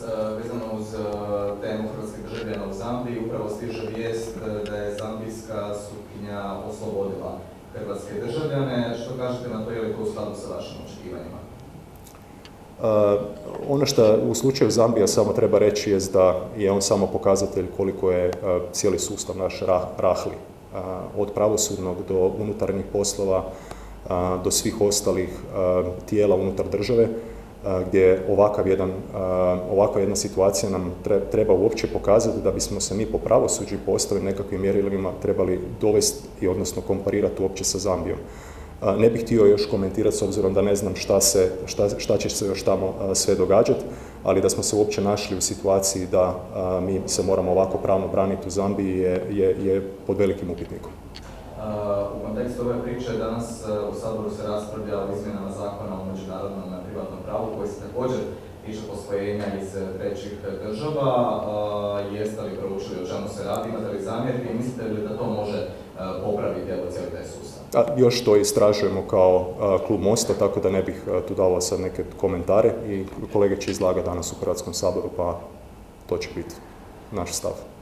vezano uz temu hrvatskih državljana u Zambiji, upravo stiže vijest da je zambijska sutkinja oslobodila hrvatske državljane. Što kažete na to, je li to u skladu sa vašim očekivanjima? Ono što u slučaju Zambija samo treba reći je da je on samo pokazatelj koliko je cijeli sustav naš rahli. Od pravosudnog do unutarnjih poslova, do svih ostalih tijela unutar države, gdje ovakva jedna situacija nam treba uopće pokazati da bismo se mi po pravosuđu i po ostalim nekakvim mjerilima trebali dovesti i odnosno komparirati uopće sa Zambijom. Ne bih htio još komentirati s obzirom da ne znam šta će se još tamo sve događati, ali da smo se uopće našli u situaciji da mi se moramo ovako pravno braniti u Zambiji je pod velikim upitnikom. U kontekstu ove priče danas u Saboru se raspravlja o izmjenama zakona o međunarodnom privatnom pravu koji se također tiče posvojenja iz trećih država. Jeste li proučili o čemu se radi, imate li zamjerke i mislite li da to može popraviti cijeli taj sustav? Još to istražujemo kao klub Mosta, tako da ne bih tu dao sad neke komentare i kolege će izlagati danas u Hrvatskom saboru, pa to će biti naš stav.